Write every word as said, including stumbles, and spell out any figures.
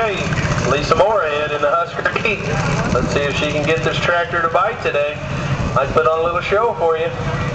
Okay, Lisa Moorhead in the Husker heat. Let's see if she can get this tractor to bite today. Might put on a little show for you.